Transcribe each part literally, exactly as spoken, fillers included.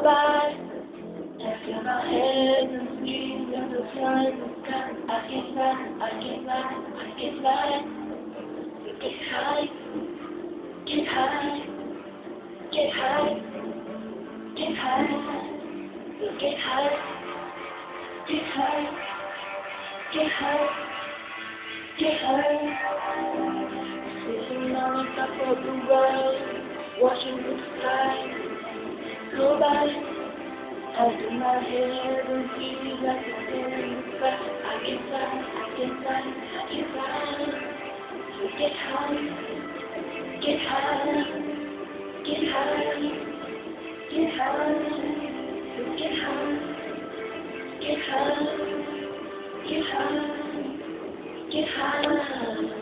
go by. I feel my head in the streets and the sun in the sky. I can fly, I can fly, I can fly. So get high, get high, get high, get high. So get high, get high, get high, get high. Sitting on top of the world, watching the sky go by. I do my head and feel like a sail in the sky. I can fly, I can fly, I can fly. So get high, get high, get high, get high. So get high, get high, get high, get high.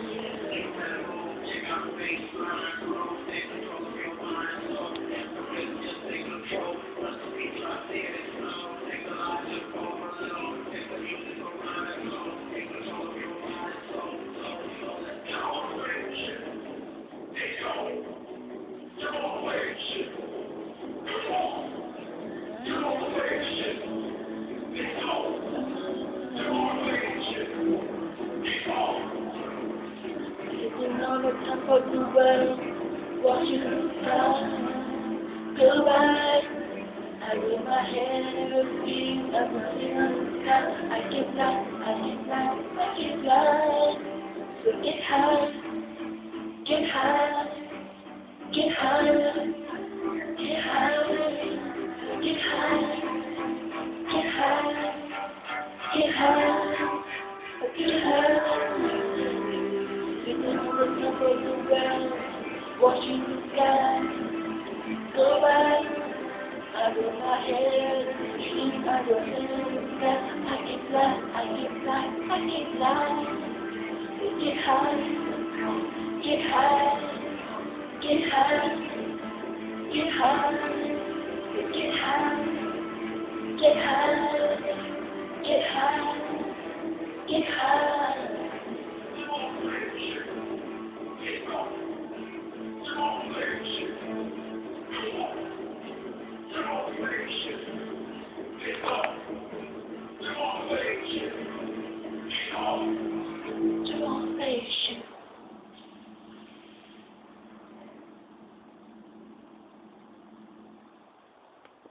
Sitting on the top of the world, watching the sky go by. I lay my head in the street, I'm running on the sky. I can fly, I can fly, I can fly. So get high, get high, get high, get high, get high, get high, get high, get high. Sitting on the top of the world, watching the sky go by. I roll my head in the street, I roll in the sky. I can fly, I can fly, I can fly. Get high, get high, get high, get high, get high, get high.